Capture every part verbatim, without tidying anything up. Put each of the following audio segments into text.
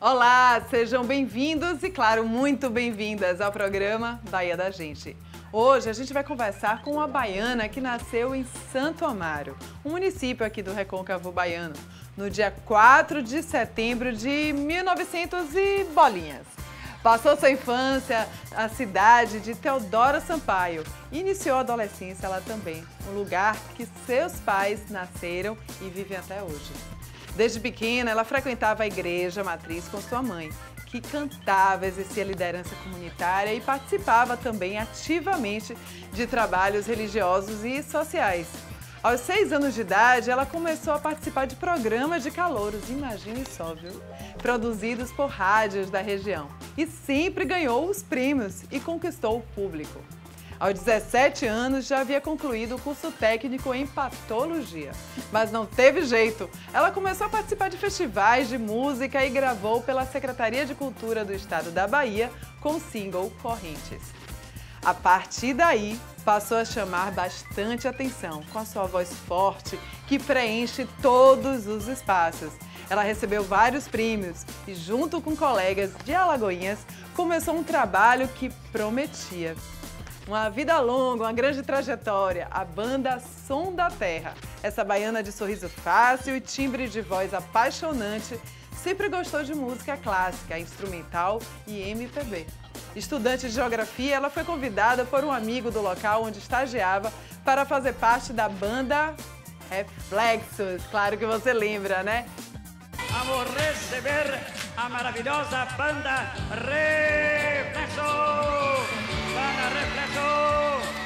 Olá, sejam bem-vindos e, claro, muito bem-vindas ao programa Bahia da Gente. Hoje a gente vai conversar com uma baiana que nasceu em Santo Amaro, um município aqui do Recôncavo Baiano, no dia quatro de setembro de mil e novecentos e bolinhas. Passou sua infância na cidade de Teodoro Sampaio e iniciou a adolescência lá também, um lugar que seus pais nasceram e vivem até hoje. Desde pequena, ela frequentava a igreja matriz com sua mãe, que cantava, exercia liderança comunitária e participava também ativamente de trabalhos religiosos e sociais. Aos seis anos de idade, ela começou a participar de programas de calouros, imagine só, viu? Produzidos por rádios da região. E sempre ganhou os prêmios e conquistou o público. Aos dezessete anos, já havia concluído o curso técnico em patologia. Mas não teve jeito. Ela começou a participar de festivais de música e gravou pela Secretaria de Cultura do Estado da Bahia com o single Correntes. A partir daí, passou a chamar bastante atenção, com a sua voz forte, que preenche todos os espaços. Ela recebeu vários prêmios e, junto com colegas de Alagoinhas, começou um trabalho que prometia. Uma vida longa, uma grande trajetória, a banda Som da Terra. Essa baiana de sorriso fácil e timbre de voz apaixonante, sempre gostou de música clássica, instrumental e M P B. Estudante de geografia, ela foi convidada por um amigo do local onde estagiava para fazer parte da banda Reflexos. Claro que você lembra, né? Vamos receber a maravilhosa banda Reflexos! Banda Reflexos!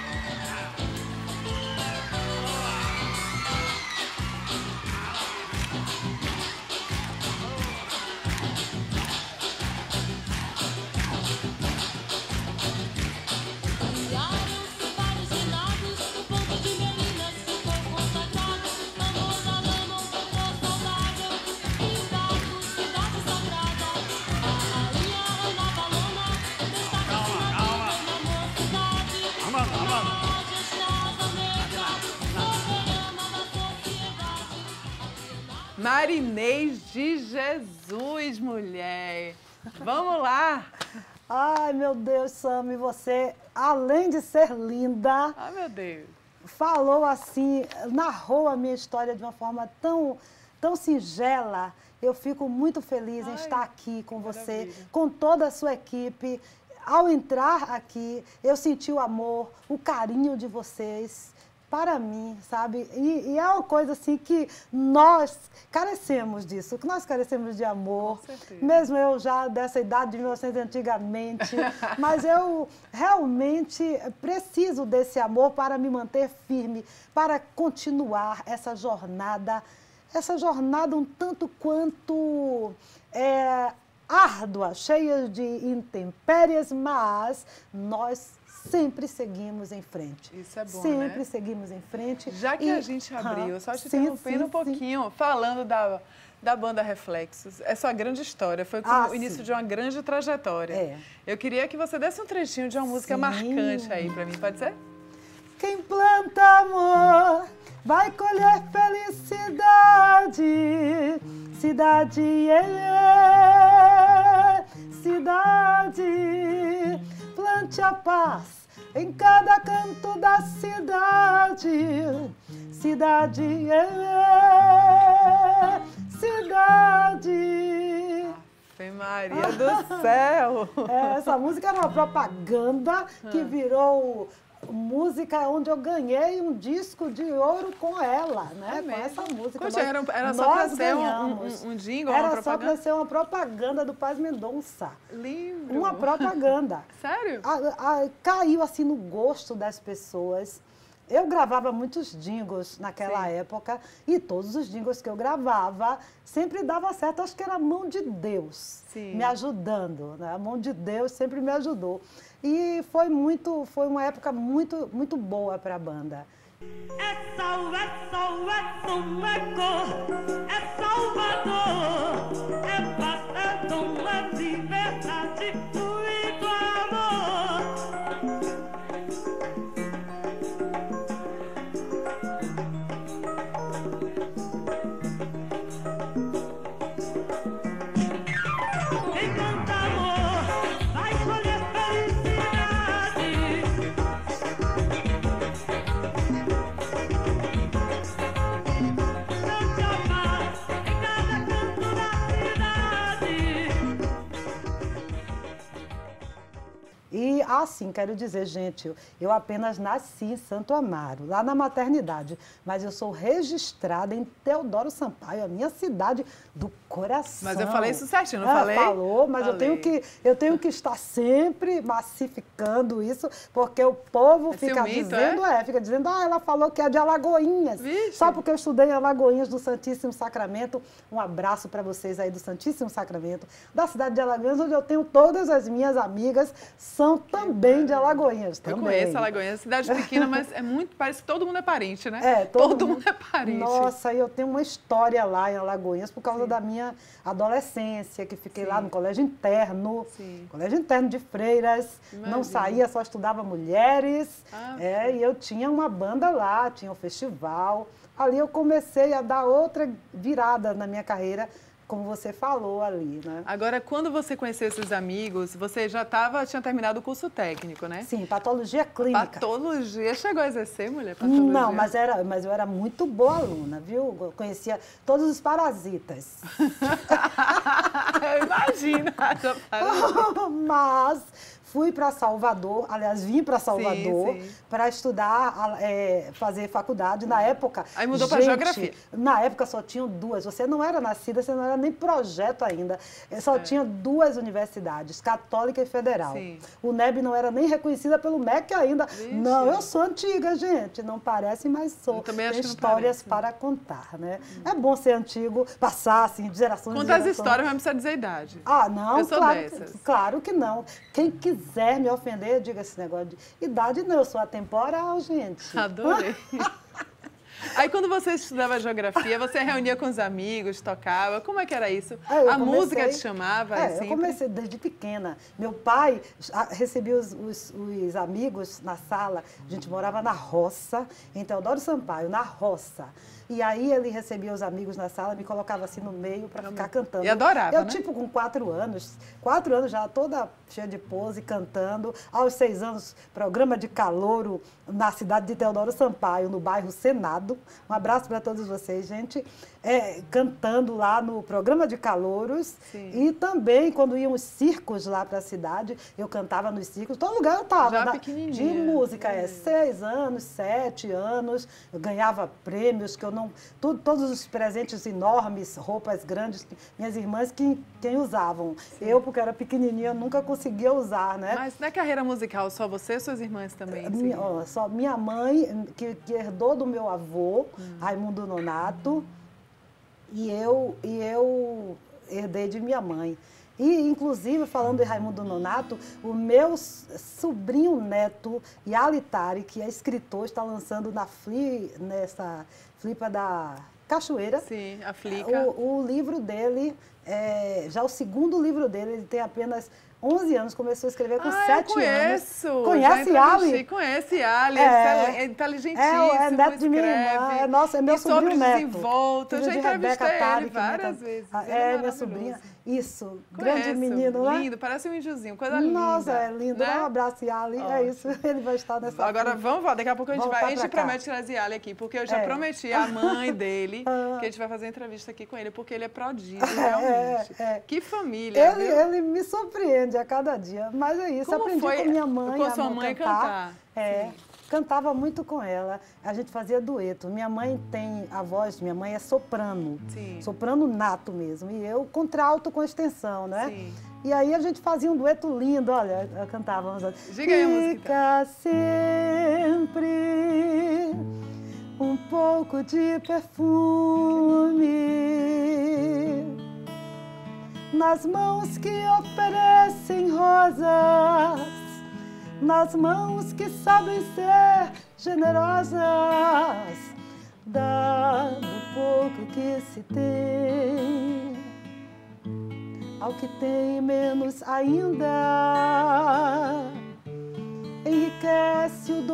Marinês de Jesus, mulher! Vamos lá! Ai, meu Deus, Sami, você, além de ser linda... Ai, meu Deus! Falou assim, narrou a minha história de uma forma tão, tão singela. Eu fico muito feliz em Ai, estar aqui com você, maravilha. com toda a sua equipe. Ao entrar aqui, eu senti o amor, o carinho de vocês para mim, sabe? E, e é uma coisa assim que nós carecemos disso, que nós carecemos de amor. Com certeza. Mesmo eu já dessa idade de mil e novecentos antigamente, mas eu realmente preciso desse amor para me manter firme, para continuar essa jornada, essa jornada um tanto quanto é, árdua, cheia de intempéries, mas nós sempre seguimos em frente. Isso é bom, Sempre né? seguimos em frente. Já que E- a gente abriu, Ah, só te sim, interrompendo sim, um sim. pouquinho, falando da, da banda Reflexos, é sua grande história, foi Ah, o início sim. de uma grande trajetória. É. Eu queria que você desse um trechinho de uma música Sim. marcante aí pra mim, pode ser? Quem planta amor vai colher felicidade. Cidade, é, cidade. Plante a paz em cada canto da cidade. Cidade, é, cidade. Ave Maria do céu! Essa música era uma propaganda que virou música onde eu ganhei um disco de ouro com ela, né? É com mesmo? essa música. Poxa, Nós- era, era só pra nós ser um, ganhamos. um, um jingle, uma Era só propaganda? para ser uma propaganda do Paz Mendonça. Lindo! Uma propaganda. Sério? A- a- caiu assim no gosto das pessoas. Eu gravava muitos jingles naquela Sim. época e todos os jingles que eu gravava sempre dava certo. Acho que era a mão de Deus Sim. me ajudando, né? A mão de Deus sempre me ajudou. E foi muito, foi uma época muito, muito boa para a banda. É sol, é sol, é som, é cor, é Salvador, é paz, é dom, é liberdade, fluido amor. assim, quero dizer, gente, eu, eu apenas nasci em Santo Amaro, lá na maternidade, mas eu sou registrada em Teodoro Sampaio, a minha cidade do coração. Mas eu falei isso certinho, não ah, falei? Falou, mas eu tenho, que, eu tenho que estar sempre massificando isso, porque o povo é fica ciumento, dizendo, é? é, fica dizendo, ah, ela falou que é de Alagoinhas. Vixe. Só porque eu estudei em Alagoinhas do Santíssimo Sacramento. Um abraço para vocês aí do Santíssimo Sacramento, da cidade de Alagoinhas, onde eu tenho todas as minhas amigas, são também de Alagoinhas. Eu também. conheço Alagoinhas, cidade pequena, mas é muito, parece que todo mundo é parente, né? É, todo, todo mundo mundo é parente. Nossa, e eu tenho uma história lá em Alagoinhas por causa Sim. da minha adolescência, que fiquei Sim. lá no colégio interno, Sim. colégio interno de freiras, Imagina. Não saía, só estudava mulheres, ah, é, e eu tinha uma banda lá, tinha um festival. Ali eu comecei a dar outra virada na minha carreira, como você falou ali, né? Agora, quando você conheceu esses amigos, você já tava, tinha terminado o curso técnico, né? Sim, patologia clínica. Patologia. Chegou a exercer, mulher? Patologia? Não, mas, era, mas eu era muito boa aluna, viu? Eu conhecia todos os parasitas. Eu imagino. Mas fui para Salvador, aliás, vim para Salvador para estudar, é, fazer faculdade. Na época... Aí mudou para geografia. Na época só tinham duas. Você não era nascida, você não era nem projeto ainda. Só é. tinha duas universidades, Católica e Federal. Sim. O N E B não era nem reconhecida pelo M E C ainda. Vixe. Não, eu sou antiga, gente. Não parece, mas sou. Eu também acho Tem histórias que não para contar, né? Hum. É bom ser antigo, passar, assim, de gerações em Conta gerações. as histórias, mas não precisa dizer a idade. Ah, não, eu sou claro, dessas. Claro que não. Quem quiser me ofender, diga esse negócio de idade, não, eu sou atemporal, gente. Adorei. Aí, quando você estudava geografia, você reunia com os amigos, tocava, como é que era isso? É, a comecei, música te chamava? É, sempre? eu comecei desde pequena. Meu pai recebia os, os, os amigos na sala, a gente morava na roça, em Teodoro Sampaio, na roça. E aí ele recebia os amigos na sala, me colocava assim no meio para ficar cantando. E adorava, Eu, né? tipo, com quatro anos, quatro anos já toda cheia de pose, cantando. Aos seis anos, programa de calouro na cidade de Teodoro Sampaio, no bairro Senado. Um abraço para todos vocês, gente. É, cantando lá no programa de calouros. Sim. E também, quando iam os circos lá para a cidade, eu cantava nos circos. Todo lugar eu estava. Já na, pequenininha. De música, é. é. Seis anos, sete anos. Eu ganhava prêmios que eu não... Tudo, todos os presentes enormes, roupas grandes, minhas irmãs que, quem usavam. Sim. Eu, porque era pequenininha, nunca conseguia usar, né? Mas na carreira musical, só você e suas irmãs também? Minha, ó, só minha mãe, que, que herdou do meu avô, hum. Raimundo Nonato, e eu, e eu herdei de minha mãe. E, inclusive, falando de Raimundo Nonato, o meu sobrinho neto, Yalitari, que é escritor, está lançando na Fli, nessa Flipa da Cachoeira. Sim, a Flica. O, o livro dele, é, já o segundo livro dele, ele tem apenas onze anos, começou a escrever com ah, sete eu conheço. anos. Conhece Ali? Conhece Ali, é, é inteligentíssimo, é, é neto de minha irmã, é, nossa, é meu sobrinho neto. Desenvolto. Eu já entrevistei ele várias vezes. É, é minha sobrinha. Isso, Conheço, grande menino, né? Lindo, parece um índiozinho, coisa Nossa, linda. Nossa, é lindo. Né? Dá um abraço, Yali, é isso, ele vai estar nessa... Agora filha. vamos, daqui a pouco a gente Voltar vai, a gente cá. promete trazer Yali aqui, porque eu já é. prometi à mãe dele ah. que a gente vai fazer entrevista aqui com ele, porque ele é prodígio, realmente. É, é. Que família, ele, ele me surpreende a cada dia, mas é isso, Como aprendi foi com minha mãe com a sua mãe cantar. cantar. É. Sim. Cantava muito com ela, a gente fazia dueto. Minha mãe tem a voz, minha mãe é soprano, Sim. soprano nato mesmo, e eu contralto com extensão, né? Sim. E aí a gente fazia um dueto lindo, olha, cantávamos. Diga aí a música. Fica sempre um pouco de perfume nas mãos que oferecem rosas, nas mãos que sabem ser generosas, dá do pouco que se tem ao que tem menos ainda, enriquece o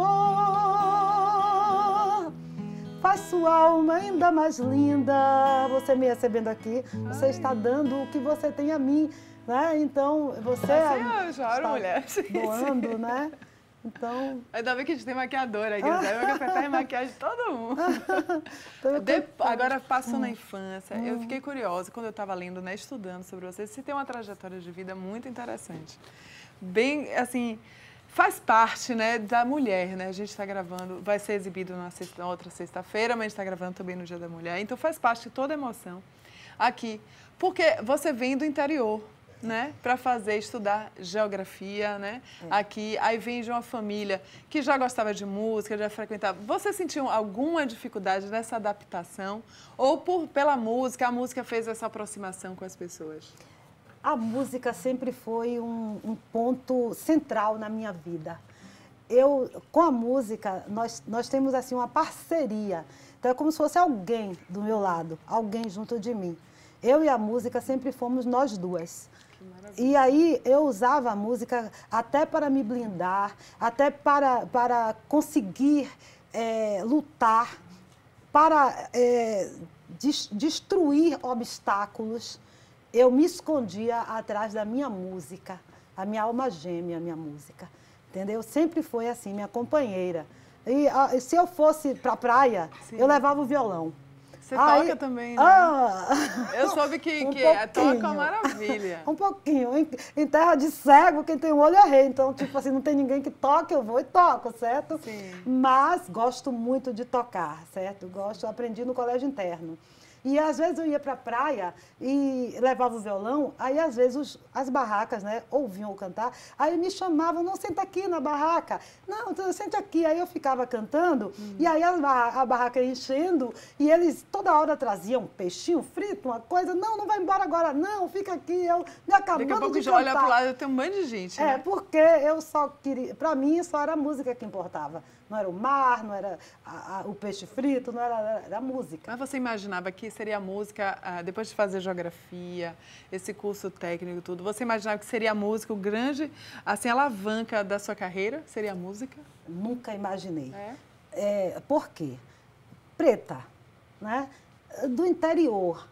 doador, faz sua alma ainda mais linda. Você me recebendo aqui, você Ai. está dando o que você tem a mim. Né? Então, você assim, eu choro, mulher. doando, né? Então... Ainda bem que a gente tem maquiadora aqui, sabe? Eu apertar em maquiagem de todo mundo. De... Agora, passou hum. na infância, hum. eu fiquei curiosa, quando eu estava lendo, né, estudando sobre você, você tem uma trajetória de vida muito interessante. Bem, assim, faz parte, né, da mulher, né? A gente está gravando, vai ser exibido na, sexta, na outra sexta-feira, mas a gente está gravando também no Dia da Mulher. Então faz parte de toda a emoção aqui. Porque você vem do interior, né, para fazer, estudar geografia, né, é. aqui, aí vem de uma família que já gostava de música, já frequentava. Você sentiu alguma dificuldade nessa adaptação? Ou por, pela música, a música fez essa aproximação com as pessoas? A música sempre foi um, um ponto central na minha vida. Eu, com a música, nós, nós temos assim uma parceria. Então é como se fosse alguém do meu lado, alguém junto de mim. Eu e a música sempre fomos nós duas. E aí eu usava a música até para me blindar, até para, para conseguir é, lutar, para é, des, destruir obstáculos. Eu me escondia atrás da minha música, a minha alma gêmea, a minha música. Entendeu? Sempre foi assim, minha companheira. E a, se eu fosse para a praia, Sim. eu levava o violão. Você Aí, toca também, né? Ah, eu soube que, um que toca uma maravilha. Um pouquinho. Em, em terra de cego, quem tem um olho é rei. Então, tipo assim, não tem ninguém que toque, eu vou e toco, certo? Sim. Mas gosto muito de tocar, certo? Gosto, aprendi no colégio interno. E às vezes eu ia para a praia e levava o violão, aí às vezes os, as barracas, né, ouviam eu cantar, aí me chamavam, não, senta aqui na barraca, não, senta aqui, aí eu ficava cantando, hum. e aí a, a barraca ia enchendo, e eles toda hora traziam um peixinho frito, uma coisa, não, não vai embora agora não, fica aqui, eu me acabando de cantar. Daqui a pouco já olha para o lado, tem um monte de gente, né? É, porque eu só queria, para mim só era a música que importava. Não era o mar, não era a, a, o peixe frito, não era, era a música. Mas você imaginava que seria a música, ah, depois de fazer geografia, esse curso técnico e tudo, você imaginava que seria a música o grande, assim, alavanca da sua carreira? Seria a música? Nunca imaginei. É? É, por quê? Preta, né? Do interior,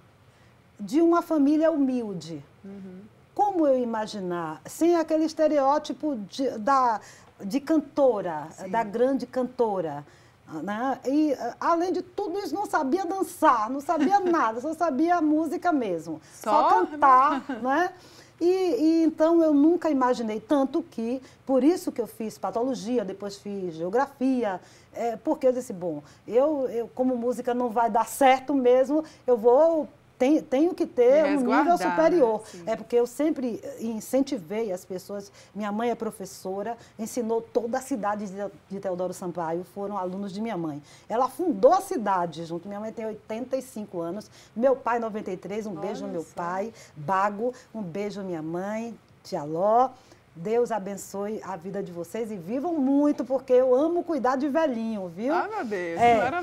de uma família humilde. Uhum. Como eu imaginar, sem aquele estereótipo de, da... de cantora, Sim. da grande cantora. Né? E, além de tudo isso, não sabia dançar, não sabia nada, só sabia a música mesmo. Só, só cantar, né? E, e então eu nunca imaginei, tanto que, por isso que eu fiz patologia, depois fiz geografia, é, porque eu disse, bom, eu, eu como música não vai dar certo mesmo, eu vou... Tenho, tenho que ter um nível superior. Né? É porque eu sempre incentivei as pessoas. Minha mãe é professora, ensinou toda a cidade de Teodoro Sampaio, foram alunos de minha mãe. Ela fundou a cidade junto. Minha mãe tem oitenta e cinco anos, meu pai noventa e três, um Olha beijo ao meu só. pai, Bago, um beijo à minha mãe, Tia Ló. Deus abençoe a vida de vocês e vivam muito, porque eu amo cuidar de velhinho, viu? Ah, meu Deus, é. que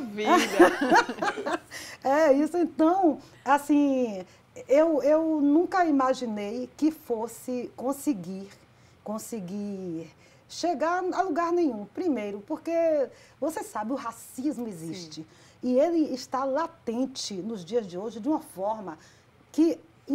maravilha! É, isso então, assim, eu, eu nunca imaginei que fosse conseguir, conseguir chegar a lugar nenhum. Primeiro, porque você sabe, o racismo existe. Sim. E ele está latente nos dias de hoje de uma forma que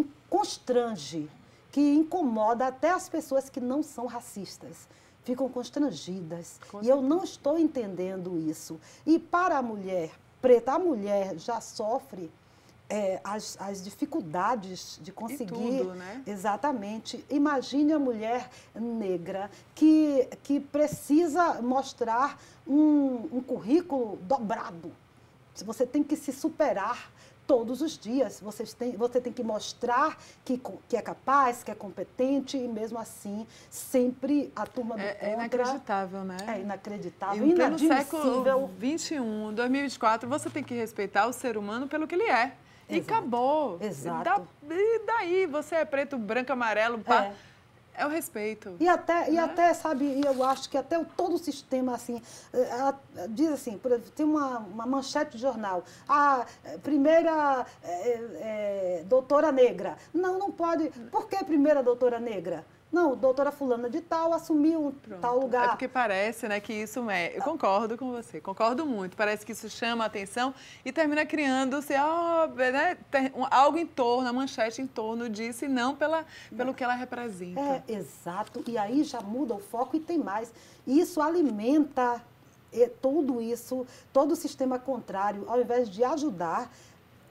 constrange, que incomoda até as pessoas que não são racistas. Ficam constrangidas. Com e eu não estou entendendo isso. E para a mulher preta, a mulher já sofre é, as, as dificuldades de conseguir... tudo, né? Exatamente. Imagine a mulher negra que, que precisa mostrar um, um currículo dobrado. Você tem que se superar todos os dias. Você tem, você tem que mostrar que, que é capaz, que é competente, e mesmo assim, sempre a turma do é, contra... É inacreditável, né? É inacreditável, e inadmissível. No século vinte e um, dois mil e vinte e quatro, você tem que respeitar o ser humano pelo que ele é. E Exato. acabou. Exato. E, da, e daí, você é preto, branco, amarelo, pá... É. É o respeito. E até, né? e até, sabe, eu acho que até o, todo o sistema, assim, ela diz assim, por exemplo, tem uma, uma manchete de jornal, a primeira é, é, doutora negra. Não, não pode. Por que primeira doutora negra? Não, doutora fulana de tal assumiu Pronto. tal lugar. É porque parece, né, que isso é... Eu concordo com você, concordo muito. Parece que isso chama a atenção e termina criando-se oh, né, algo em torno, a manchete em torno disso e não pela, pelo que ela representa. É, exato. E aí já muda o foco e tem mais. E isso alimenta tudo isso, todo o sistema contrário, ao invés de ajudar...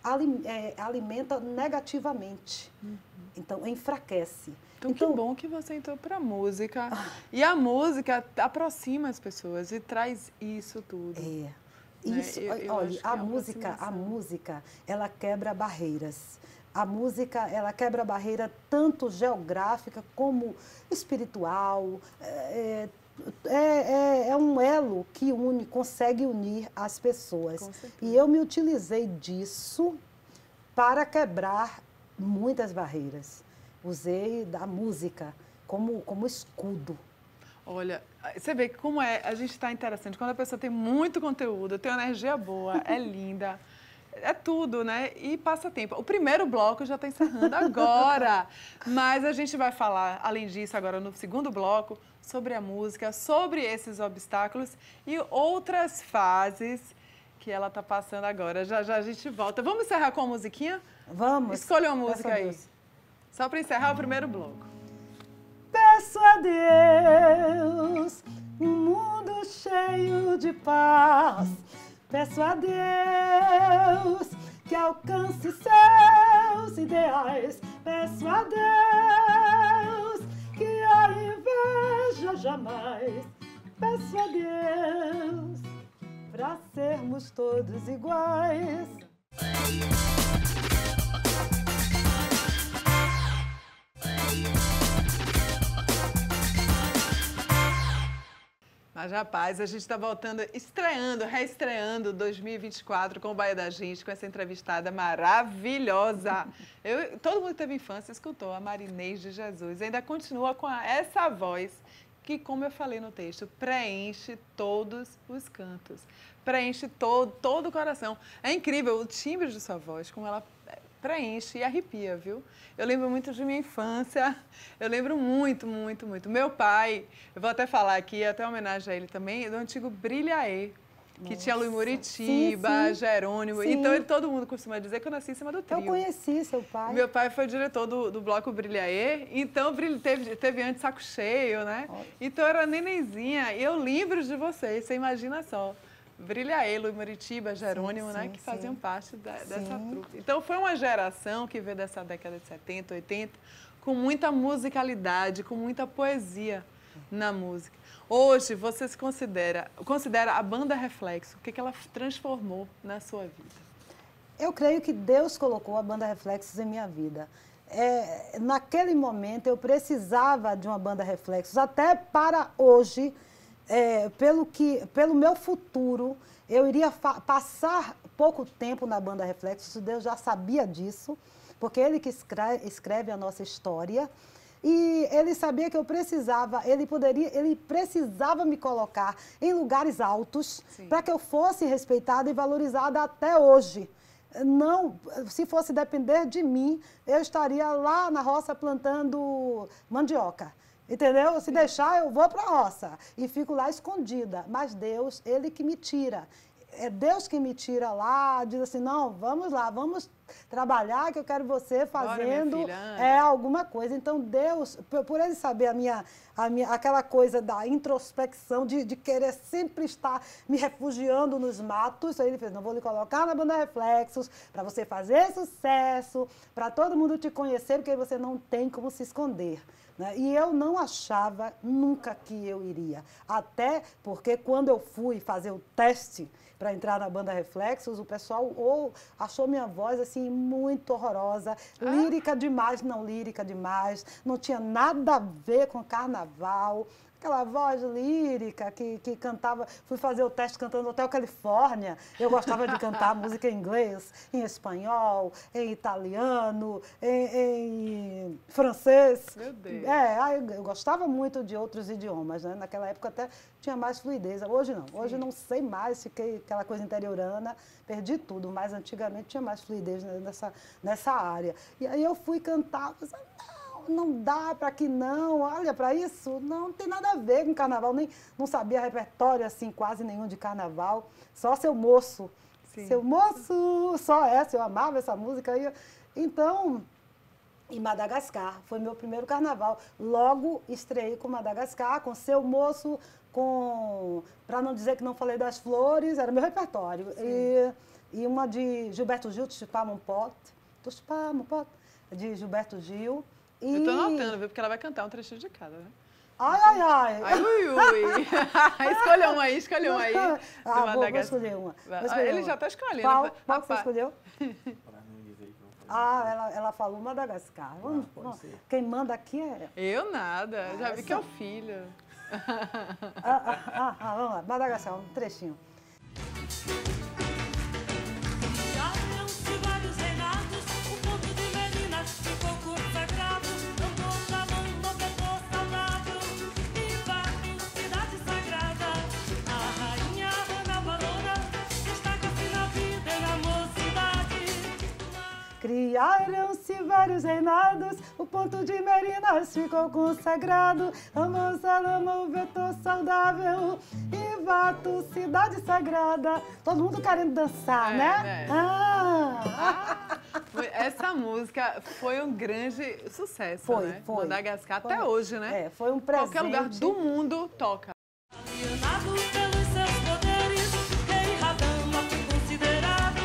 ali- é, alimenta negativamente. Uhum. Então, enfraquece. Então, Então, que bom que você entrou para a música. E a música aproxima as pessoas e traz isso tudo. É. Né? Isso, Eu- eu olha, acho que a é uma música, a aproximação. música, ela quebra barreiras. A música, ela quebra barreira tanto geográfica como espiritual. É, é, é, é um elo que une, consegue unir as pessoas. Com certeza. E eu me utilizei disso para quebrar muitas barreiras. Usei da música como, como escudo. Olha, você vê que como é, a gente está interessante. Quando a pessoa tem muito conteúdo, tem uma energia boa, é linda, é tudo, né? E passa tempo. O primeiro bloco já está encerrando agora, mas a gente vai falar, além disso, agora no segundo bloco, sobre a música, sobre esses obstáculos e outras fases que ela está passando agora. Já já a gente volta. Vamos encerrar com a musiquinha? Vamos. Escolha uma música Graças a aí. Deus. Só para encerrar o primeiro bloco. Peço a Deus um mundo cheio de paz. Peço a Deus que alcance seus ideais. Peço a Deus que a inveja jamais. Peço a Deus para sermos todos iguais. Mas, rapaz, a gente está voltando, estreando, reestreando dois mil e vinte e quatro com o Bahia da Gente, com essa entrevistada maravilhosa. Eu, todo mundo que teve infância escutou a Marinês de Jesus. Ainda continua com a, essa voz que, como eu falei no texto, preenche todos os cantos. Preenche todo, todo o coração. É incrível o timbre de sua voz, como ela preenche e arrepia, viu? Eu lembro muito de minha infância, eu lembro muito, muito, muito. Meu pai, eu vou até falar aqui, até homenagem a ele também, do antigo Brilhaê, que Nossa. tinha Luiz Muritiba, Sim, sim. Jerônimo. Sim. Então, ele, todo mundo costuma dizer que eu nasci em cima do trio. Eu conheci seu pai. Meu pai foi diretor do, do bloco Brilhaê, então Brilha- teve, teve antes Saco Cheio, né? Olha. Então, eu era nenenzinha e eu lembro de vocês, você imagina só. Brilhaê, Luiz Muritiba, Jerônimo, Sim, né? sim, Que faziam sim. parte da- dessa Sim. trupe. Então, foi uma geração que veio dessa década de setenta, oitenta, com muita musicalidade, com muita poesia na música. Hoje, você se considera, considera a banda Reflexo, o que, que ela transformou na sua vida? Eu creio que Deus colocou a banda Reflexos em minha vida. É, naquele momento, eu precisava de uma banda Reflexos, até para hoje, é, pelo, que, pelo meu futuro, eu iria passar pouco tempo na banda Reflexos, Deus já sabia disso, porque Ele que escreve, escreve a nossa história. E ele sabia que eu precisava, ele poderia, ele precisava me colocar em lugares altos para que eu fosse respeitada e valorizada até hoje. Não, se fosse depender de mim, eu estaria lá na roça plantando mandioca. Entendeu? Se deixar, eu vou para a roça e fico lá escondida. Mas Deus, Ele que me tira. É Deus que me tira lá, diz assim, não, vamos lá, vamos trabalhar que eu quero você fazendo Bora, minha filha, anda. é, alguma coisa. Então, Deus, por, por Ele saber a minha, a minha, aquela coisa da introspecção, de, de querer sempre estar me refugiando nos matos, aí Ele fez, não, vou lhe colocar na banda Reflexos, para você fazer sucesso, para todo mundo te conhecer, porque você não tem como se esconder. Né? E eu não achava nunca que eu iria. Até porque quando eu fui fazer o teste para entrar na banda Reflexos, o pessoal ou achou minha voz assim muito horrorosa, Ah. lírica demais, não lírica demais, não tinha nada a ver com carnaval. Aquela voz lírica que, que cantava, fui fazer o teste cantando Hotel Califórnia. Eu gostava de cantar música em inglês, em espanhol, em italiano, em, em francês. Meu Deus. É, aí eu, eu gostava muito de outros idiomas, né? Naquela época até tinha mais fluidez. Hoje não. Hoje eu não sei mais, fiquei aquela coisa interiorana, perdi tudo. Mas antigamente tinha mais fluidez nessa, nessa área. E aí eu fui cantar, eu falei, não dá para que não, olha, para isso não, não tem nada a ver com carnaval, nem não sabia repertório assim quase nenhum de carnaval, só Seu Moço. Sim. Seu Moço, só essa, eu amava essa música aí. Então, em Madagascar, foi meu primeiro carnaval. Logo estreiei com Madagascar, com Seu Moço, com, para não dizer que não falei das flores, era meu repertório. E, e uma de Gilberto Gil, Tuxipá Mompot, Tuxipá Mompot, de Gilberto Gil. E... Eu tô anotando, viu? Porque ela vai cantar um trechinho de cada, né? Ai, ai, ai. Ai, ui, ui. Escolha uma aí, escolha uma aí. Ah, vou, vou escolher uma. Vou escolher Ele uma. já está escolhendo. Qual, qual que você Rapaz. escolheu? Ah, ela, ela falou Madagascar. Vamos, Ah, vamos. ser. Quem manda aqui é... Eu nada, já vi que é o essa- filho. Ah, ah, ah, ah, vamos lá, Madagascar, um trechinho. Criaram-se vários reinados, o ponto de Meninas ficou consagrado. Andou chamando a pessoa saudável, invadiu cidade sagrada. A rainha Ana Valona destaca-se na vida e na mocidade. Criaram-se vários reinados, o ponto de Merinas ficou consagrado. Amor, salama, o vetor saudável, Ivato, cidade sagrada. Todo mundo querendo dançar, É, né? né? Ah! Foi- Essa música foi um grande sucesso, Foi, né? foi. Madagascar Foi. até hoje, né? É, foi um presente. Qualquer lugar do mundo toca. Alienado pelos seus poderes, rei Radama foi considerado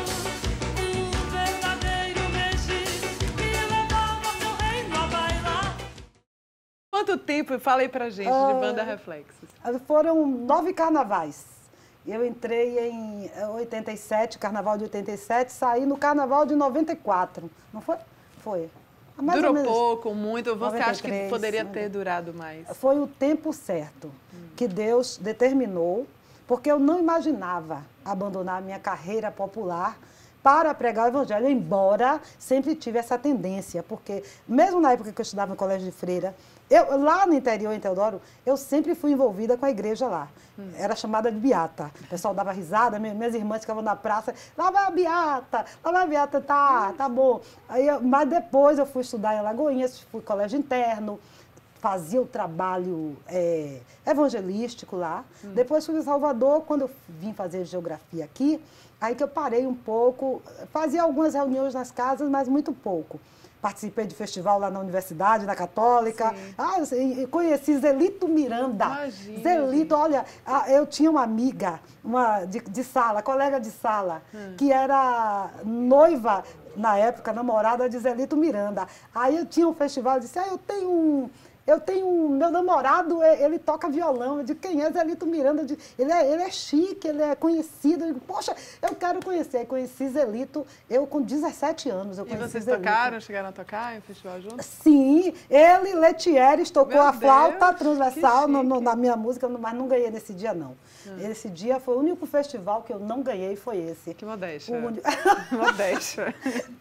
um verdadeiro Meji que levava seu reino a bailar. Quanto tempo, fala aí pra gente, de Ah, Banda Reflexos. Foram nove carnavais. Eu entrei em oitenta e sete, carnaval de oitenta e sete, saí no carnaval de noventa e quatro. Não foi? Foi. Mais ou Durou menos. pouco, muito. Você acha que noventa e três, poderia né? ter durado mais? Foi o tempo certo que Deus determinou, porque eu não imaginava abandonar a minha carreira popular para pregar o evangelho, embora sempre tive essa tendência, porque mesmo na época que eu estudava no colégio de freira, eu, lá no interior, em Teodoro, eu sempre fui envolvida com a igreja lá. Era chamada de beata. O pessoal dava risada, minhas minhas irmãs ficavam na praça, lá vai a beata, lá vai a beata, tá, tá bom. Aí eu- mas depois eu fui estudar em Alagoinhas, fui colégio interno, fazia o trabalho é, evangelístico lá. Depois fui em Salvador, quando eu vim fazer geografia aqui, aí que eu parei um pouco, fazia algumas reuniões nas casas, mas muito pouco. Participei de festival lá na universidade, na Católica. Sim. Ah, e conheci Zelito Miranda. Imagina, Zelito, olha, ah, eu tinha uma amiga uma de, de sala, colega de sala, que era noiva, na época, namorada de Zelito Miranda. Aí eu tinha um festival, eu disse, ah, eu tenho um... Eu tenho um, meu namorado, é- ele toca violão. Eu digo, quem é Zelito Miranda? Eu digo, ele, é, ele é chique, ele é conhecido. Eu digo, poxa, eu quero conhecer. Aí conheci Zelito, eu com dezessete anos. Eu E conheci vocês Zelito. tocaram, chegaram a tocar em festival juntos? Sim, ele, Letieres, tocou Meu a flauta Deus, transversal que no- no- chique. na minha música, mas não ganhei nesse dia, não. Esse dia foi o único festival que eu não ganhei, foi esse. Que modéstia. O único- Modéstia.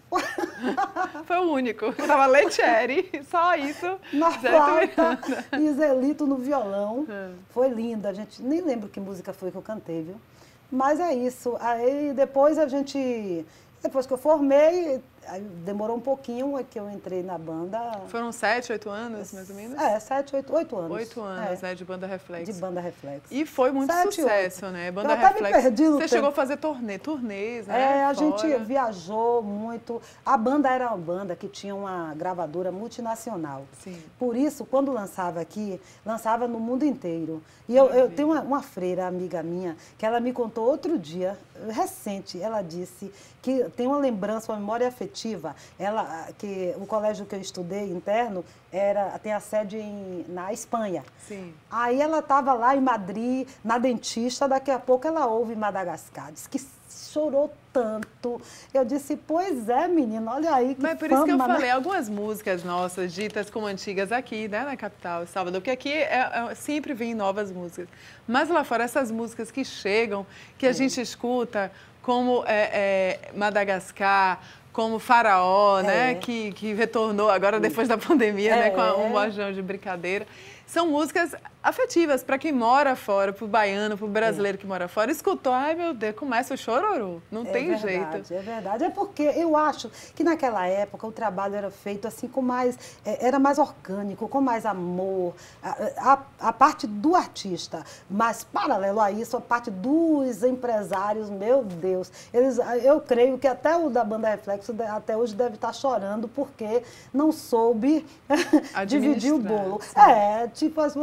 Foi o único. Tava Letieri, só isso. Na Zé flauta Miranda. e Zelito no violão. É. Foi linda, gente. Nem lembro que música foi que eu cantei, viu? Mas é isso. Aí depois a gente. Depois que eu formei, aí demorou um pouquinho é que eu entrei na banda. Foram sete, oito anos, mais ou menos? É, sete, oito, oito anos. Oito anos, É, né, de Banda Reflexo. de banda reflexo. E foi muito Sete, sucesso, oito. né? Banda Eu até me Reflexo. perdi no Você tempo. chegou a fazer turnê, turnês, né? É, a fora. gente viajou muito. A banda era uma banda que tinha uma gravadora multinacional. Sim. Por isso, quando lançava aqui, lançava no mundo inteiro. E eu, eu tenho uma, uma freira, amiga minha, que ela me contou outro dia, recente, ela disse que tem uma lembrança, uma memória afetiva. Ela, que o colégio que eu estudei, interno, era, tem a sede em, na Espanha. Sim. Aí ela estava lá em Madrid, na dentista, daqui a pouco ela ouve Madagascar. Diz que chorou tanto. Eu disse, pois é, menina, olha aí que Mas por isso que eu fama, né? falei, algumas músicas nossas, ditas como antigas aqui, né, na capital, Salvador, porque aqui é, é, sempre vêm novas músicas. Mas lá fora, essas músicas que chegam, que a gente escuta, como é, é, Madagascar, como Faraó, né, É. que, que retornou agora depois da pandemia, né, com a- um É. bojão de brincadeira. São músicas afetivas para quem mora fora, para o baiano, para o brasileiro que mora fora. Escutou, ai meu Deus, começa o chororô. Não É tem verdade, jeito. É verdade, é porque eu acho que naquela época o trabalho era feito assim com mais, é, era mais orgânico, com mais amor, a, a, a parte do artista, mas paralelo a isso, a parte dos empresários, meu Deus, eles, eu creio que até o da Banda Reflexo de- até hoje deve estar chorando porque não soube dividir o Administrar, bolo. sim. É, tipo, se você quer comer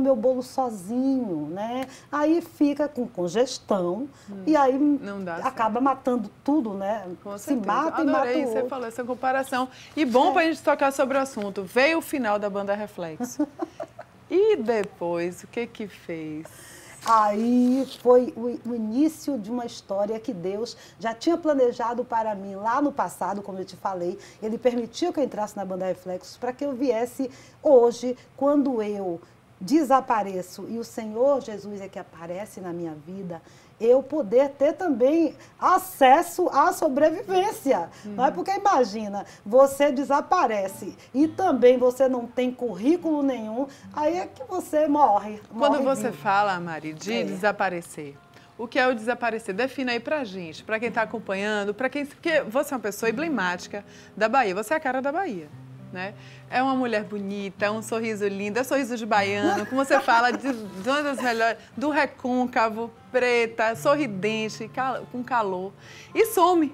meu bolo sozinho, né? Aí fica com congestão hum. e aí Não dá acaba certo. matando tudo, né? Com Se certeza. mata e mata Adorei, o você outro. falou essa comparação. E bom É. para a gente tocar sobre o assunto. Veio o final da banda Reflexo. E depois, o que que fez? Aí foi o, o início de uma história que Deus já tinha planejado para mim lá no passado, como eu te falei. Ele permitiu que eu entrasse na banda Reflexos para que eu viesse hoje, quando eu desapareço e o Senhor Jesus é que aparece na minha vida, eu poder ter também acesso à sobrevivência. Uhum. Não é? Porque imagina, você desaparece e também você não tem currículo nenhum, aí é que você morre. Quando morre você vivo. fala, Mari, de é. desaparecer, o que é o desaparecer? Defina aí pra gente, pra quem está acompanhando, para quem... Porque você é uma pessoa emblemática da Bahia, você é a cara da Bahia. Né? É uma mulher bonita, é um sorriso lindo, é sorriso de baiano, como você fala, de, de uma das melhores, do recôncavo, preta, sorridente, cal, com calor, e some,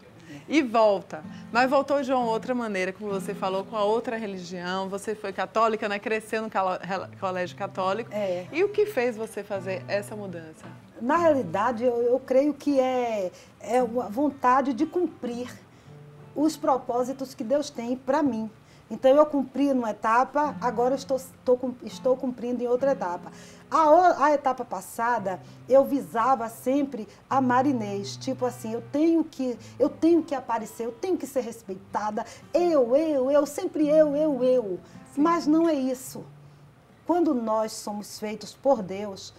e volta. Mas voltou de uma outra maneira, como você falou, com a outra religião, você foi católica, né? Cresceu no calo, colégio católico, é. E o que fez você fazer essa mudança? Na realidade, eu, eu creio que é, é a vontade de cumprir os propósitos que Deus tem para mim. Então, eu cumpri numa etapa, agora eu estou, estou, estou cumprindo em outra etapa. A, a etapa passada, eu visava sempre a Marinês, tipo assim, eu tenho, que, eu tenho que aparecer, eu tenho que ser respeitada, eu, eu, eu, sempre eu, eu, eu. Sim. Mas não é isso. Quando nós somos feitos por Deus,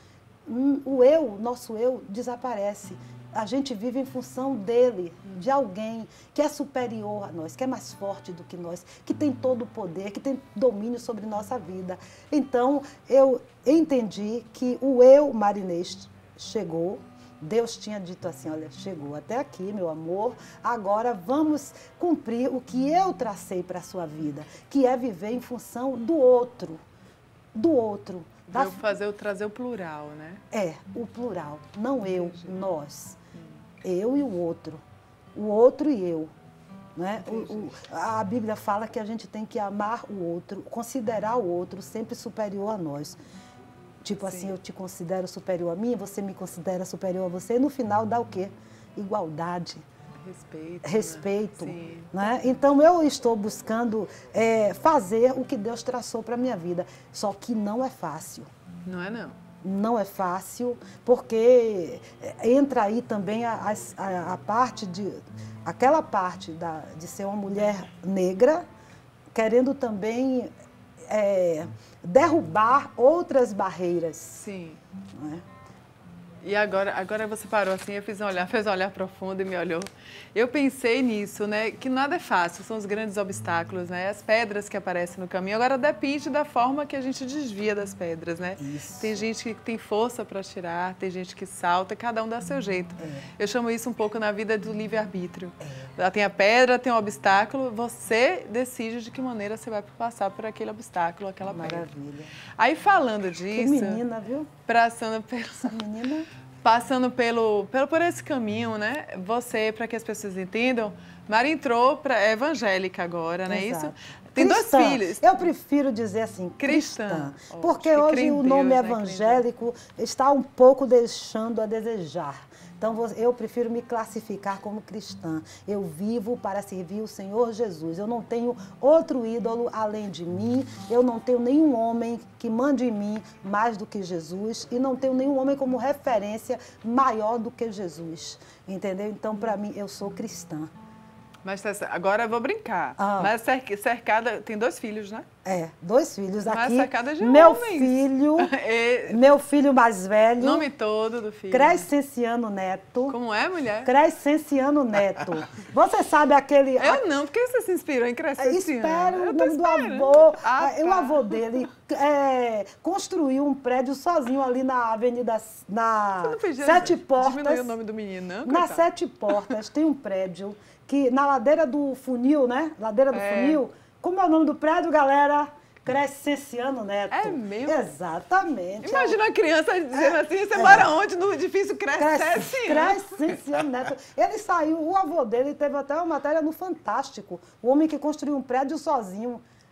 o eu, nosso eu, desaparece. A gente vive em função dele, de alguém que é superior a nós, que é mais forte do que nós, que tem todo o poder, que tem domínio sobre nossa vida. Então, eu entendi que o eu marinês chegou, Deus tinha dito assim, olha, chegou até aqui, meu amor, agora vamos cumprir o que eu tracei para a sua vida, que é viver em função do outro, do outro. Veio fazer, trazer o plural, né? É, o plural, não eu, nós. Eu e o outro, o outro e eu. Né? O, o, a Bíblia fala que a gente tem que amar o outro, considerar o outro sempre superior a nós. Tipo Sim. assim, eu te considero superior a mim, você me considera superior a você, e no final dá o quê? Igualdade. Respeito. Respeito. Né? Né? Então, eu estou buscando é, fazer o que Deus traçou para a minha vida. Só que não é fácil. Não é, não. Não é fácil, porque entra aí também a, a, a parte de... Aquela parte da, de ser uma mulher negra, querendo também é, derrubar outras barreiras. Sim. Não é? E agora, agora você parou assim, eu fiz um olhar, fez um olhar profundo e me olhou. Eu pensei nisso, né? Que nada é fácil, são os grandes obstáculos, né? As pedras que aparecem no caminho. Agora depende da forma que a gente desvia das pedras, né? Isso. Tem gente que tem força para tirar, tem gente que salta, cada um dá seu jeito. É. Eu chamo isso um pouco na vida do livre-arbítrio. É. Tem a pedra, tem o obstáculo, você decide de que maneira você vai passar por aquele obstáculo, aquela pedra. Maravilha. Aí falando disso... Que menina, viu? Passando pelo... Essa menina... Passando pelo, pelo, por esse caminho, né? Você, para que as pessoas entendam, Mari entrou para é evangélica agora, não é isso? Tem cristã. Dois filhos. Eu prefiro dizer assim, cristã. cristã porque hoje o nome Deus, evangélico né? está um pouco deixando a desejar. Então, eu prefiro me classificar como cristã. Eu vivo para servir o Senhor Jesus. Eu não tenho outro ídolo além de mim. Eu não tenho nenhum homem que mande em mim mais do que Jesus. E não tenho nenhum homem como referência maior do que Jesus. Entendeu? Então, para mim, eu sou cristã. Mas agora eu vou brincar. Ah. Mas cercada, tem dois filhos, né? É, dois filhos aqui. Mas cercada de meu homens. filho, e... meu filho mais velho. Nome todo do filho. Crescenciano Neto. Como é, mulher? Crescenciano Neto. Você sabe aquele... Eu não, porque você se inspirou em Crescenciano? Espero, o nome do avô. Ah, tá. O avô dele é, construiu um prédio sozinho ali na Avenida, na Sete Portas. Diminuiu o nome do menino, não? Na Sete Portas tem um prédio que na ladeira do funil, né? Ladeira do é. funil. Como é o nome do prédio, galera? Crescenciano Neto. É mesmo? Exatamente. Imagina uma criança dizendo é, assim, você é. mora onde? No edifício Crescenciano. Crescenciano Neto. Ele saiu, o avô dele teve até uma matéria no Fantástico. O homem que construiu um prédio sozinho.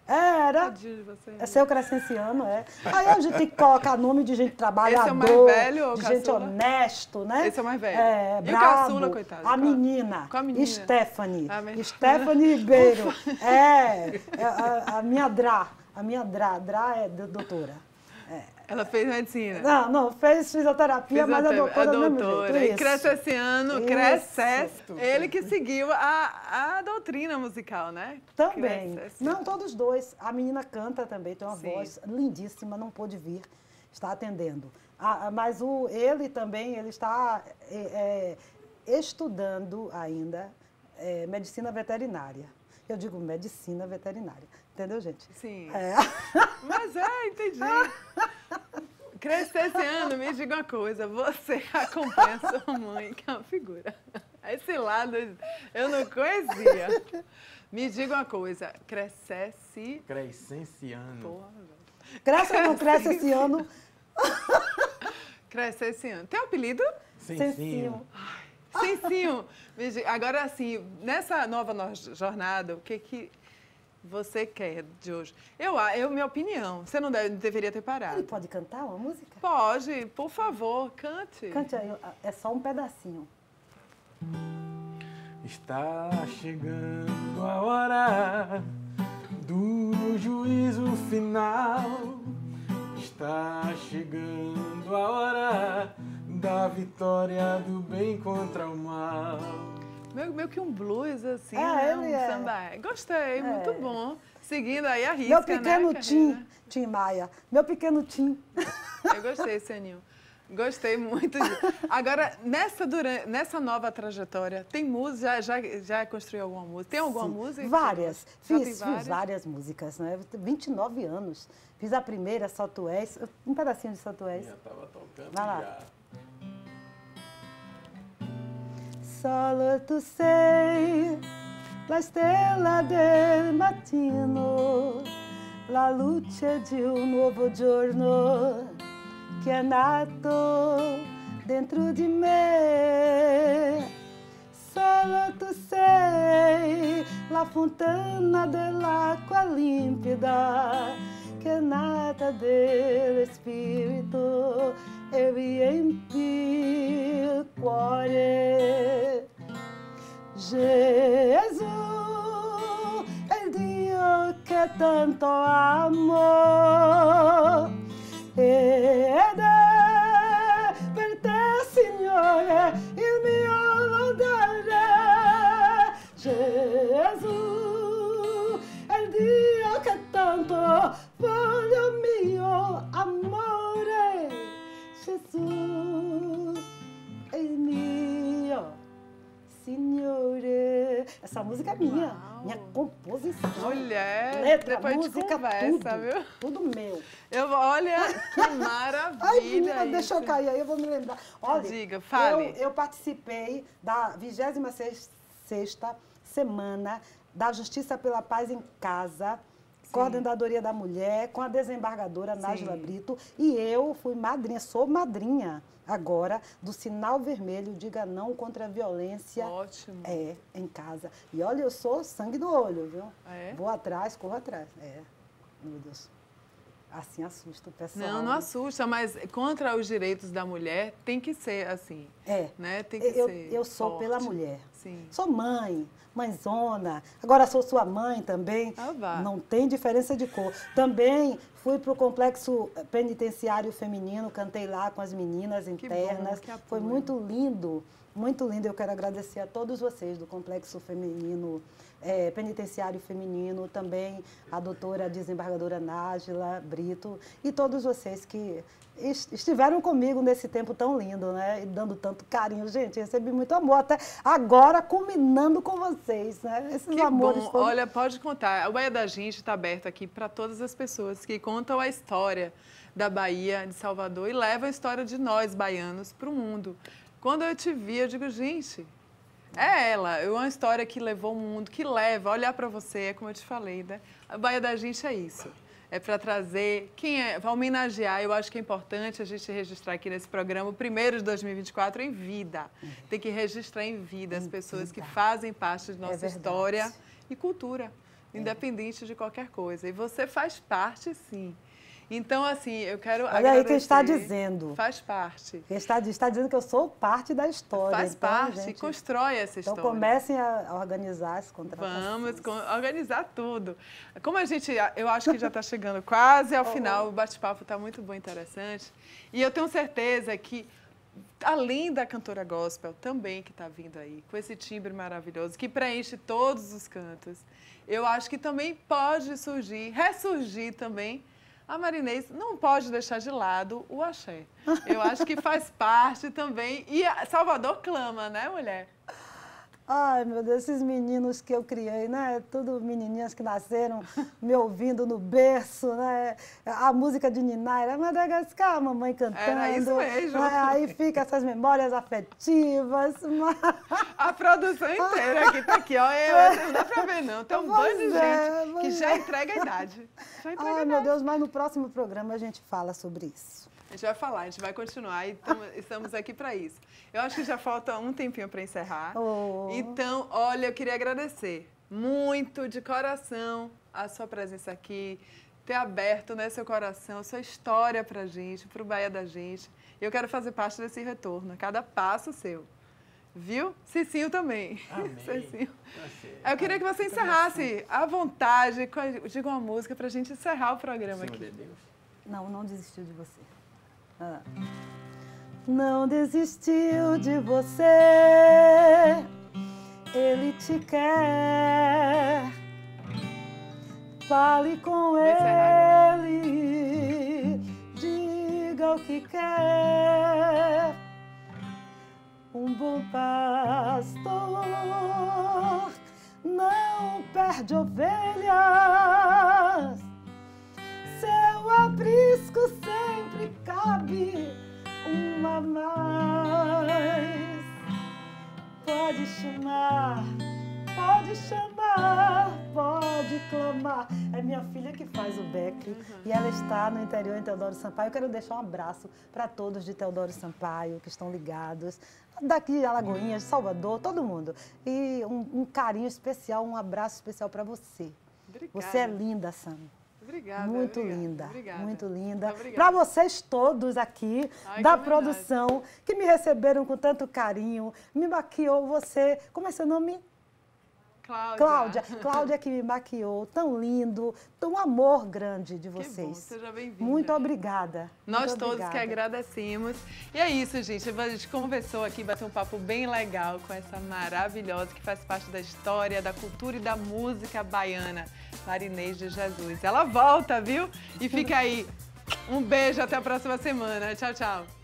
Era. Tadinho de você. É seu crescenciano, é. Aí a gente tem que colocar nome de gente trabalhador, Esse é o mais velho ou de gente caçula? honesto, né? Esse é o mais velho. É, E o brabo. caçula, coitado? A Qual- menina, qual a menina? Stephanie. A menina. Stephanie Ribeiro. É, é, a, a minha Drá. A minha Drá. Drá é do- doutora. Ela fez medicina. Não, não, fez fisioterapia, mas é doutora, é do mesmo doutora. jeito. E cresce esse ano, Isso. cresce. Ele que seguiu a, a doutrina musical, né? Também. Cresce. Não, todos dois. A menina canta também, tem uma Sim. voz lindíssima, não pôde vir, está atendendo. Ah, mas o, ele também, ele está é, é, estudando ainda é, medicina veterinária. Eu digo medicina veterinária, entendeu, gente? Sim. É. Mas é, entendi. Crescer esse ano, me diga uma coisa, você acompanha sua mãe, que é uma figura. Esse lado eu não conhecia. Me diga uma coisa, crescesse... Crescenciano. Porra, velho. Cresce ou não cresce esse ano? Crescer esse ano. Tem apelido? Sensinho. Sensinho. Me diga- Agora, assim, nessa nova no- jornada, o que que você quer de hoje? Eu, a- eu minha opinião, você não deve- deveria ter parado. Ele pode cantar uma música? Pode, por favor, cante. Cante aí, é só um pedacinho. Está chegando a hora do juízo final. Está chegando a hora da vitória do bem contra o mal. Meio, meio que um blues, assim, É, né? ele Um é. samba. Gostei, muito bom. Seguindo aí a risca, Meu pequeno né? Tim, carreira. Tim Maia. Meu pequeno Tim. Eu gostei, Seninho. Gostei muito. De... Agora, nessa, durante, nessa nova trajetória, tem música? Já, já, já construiu alguma música? Tem alguma Sim, música? que Várias. você gosta? Já Fiz, tem fiz várias? várias músicas, né? vinte e nove anos. Fiz a primeira, Só Tu És. Um pedacinho de Só Tu És. Já estava tocando Vai lá. já. Solo tu sei, la stella del mattino, la luce di un nuovo giorno che è nato dentro di me. Solo tu sei, la fontana dell'acqua limpida che è nata dello spirito e riempì il cuore. Gesù è il Dio che tanto amo ed è per te, Signore, il mio lodare. Gesù è il Dio che tanto voglio mio amore. Gesù è il mio Signore. Essa música é minha, Uau. minha composição. Mulher, Letra, depois música, de conversa, tudo, viu? tudo meu. Eu, olha, que maravilha. Ai, menina, isso. deixa eu cair aí, eu vou me lembrar. Olha, Diga, fale. Eu, eu participei da vigésima sexta semana da Justiça pela Paz em Casa, Coordenadoria da Mulher, com a desembargadora Nájila Brito, e eu fui madrinha, sou madrinha agora do Sinal Vermelho, Diga Não contra a Violência. Ótimo. É, em casa. E olha, eu sou sangue no olho, viu? É? Vou atrás, corro atrás. É, meu Deus. Assim assusta o pessoal. Não, não assusta, mas contra os direitos da mulher tem que ser assim. É. Né? Tem que Eu, ser eu sou forte. pela mulher. Sim. Sou mãe, mãezona. Agora sou sua mãe também. Ah, vá. Não tem diferença de cor. Também fui para o Complexo Penitenciário Feminino, cantei lá com as meninas Que bom, internas. que apoio. Foi muito lindo, muito lindo. Eu quero agradecer a todos vocês do Complexo Feminino, eh, Penitenciário Feminino, também a doutora desembargadora Nájila Brito e todos vocês que es- estiveram comigo nesse tempo tão lindo, né? E dando tanto carinho. Gente, recebi muito amor, até agora culminando com vocês, né? Esses Que amores bom. foram... Olha, pode contar. O Bahia da Gente está aberto aqui para todas as pessoas que contam a história da Bahia, de Salvador, e levam a história de nós, baianos, para o mundo. Quando eu te vi, eu digo, gente, é ela. É uma história que levou o mundo, que leva a olhar para você, é como eu te falei, né? A Bahia da Gente é isso. É para trazer, quem é, para homenagear, eu acho que é importante a gente registrar aqui nesse programa o primeiro de dois mil e vinte e quatro em vida. Tem que registrar em vida as pessoas que fazem parte de nossa verdade. história e cultura. independente de qualquer coisa. E você faz parte, sim. Então, assim, eu quero Olha agradecer. aí quem está dizendo. Faz parte. Quem está, está dizendo que eu sou parte da história. Faz então, parte, gente, constrói essa então história. comecem a organizar as contratações. Vamos com- organizar tudo. Como a gente, eu acho que já está chegando quase ao final, o bate-papo está muito bom, interessante. E eu tenho certeza que, além da cantora gospel também que está vindo aí, com esse timbre maravilhoso, que preenche todos os cantos, eu acho que também pode surgir, ressurgir também, a Marinês não pode deixar de lado o axé. Eu acho que faz parte também. E a Salvador clama, né, mulher? Ai, meu Deus, esses meninos que eu criei, né? Tudo menininhas que nasceram me ouvindo no berço, né? A música de Niná era Madagascar, a mamãe cantando. Era isso mesmo. Né? Aí fica essas memórias afetivas. Mas... A produção inteira aqui tá aqui, ó. Eu, não dá pra ver, não. Tem um Pois bando de é, gente pois que já é. entrega a idade. Já entrega a Ai, idade. meu Deus, mas no próximo programa a gente fala sobre isso. A gente vai falar, a gente vai continuar e tamo- estamos aqui para isso. Eu acho que já falta um tempinho para encerrar. Oh. Então, olha, eu queria agradecer muito de coração a sua presença aqui, ter aberto, né, seu coração, sua história para a gente, para o Bahia da gente. Eu quero fazer parte desse retorno, cada passo seu. Viu? Cicinho também. Amém. Cicinho. Tá certo. Eu queria que você encerrasse à vontade, com a- diga uma música para a gente encerrar o programa Em cima aqui. de Deus. Não, não desistiu de você. Ah. Não desistiu de você, ele te quer. Fale com Vai encerrar ele, diga o que quer. Um bom pastor não perde ovelhas. Seu aprisco sempre cabe uma mais. Pode chamar, pode chamar, pode clamar. É minha filha que faz o Beck Uhum. e ela está no interior em Teodoro Sampaio. Eu quero deixar um abraço para todos de Teodoro Sampaio que estão ligados. Daqui de Alagoinhas, de Salvador, todo mundo. E um, um carinho especial, um abraço especial para você. Obrigada. Você é linda, Sam. Obrigada. Muito obrigada, linda, obrigada. muito linda. Obrigada. Para vocês todos aqui Ai, da que produção, que me receberam com tanto carinho, me maquiou você. Como é seu nome? Cláudia. Cláudia. Cláudia que me maquiou, tão lindo, um amor grande de Que bom, vocês. seja bem-vinda. Muito obrigada. Nós muito todos que obrigada. agradecemos. E é isso, gente. A gente conversou aqui, bateu um papo bem legal com essa maravilhosa que faz parte da história, da cultura e da música baiana, Marinês de Jesus. Ela volta, viu? E fica aí. Um beijo, até a próxima semana. Tchau, tchau.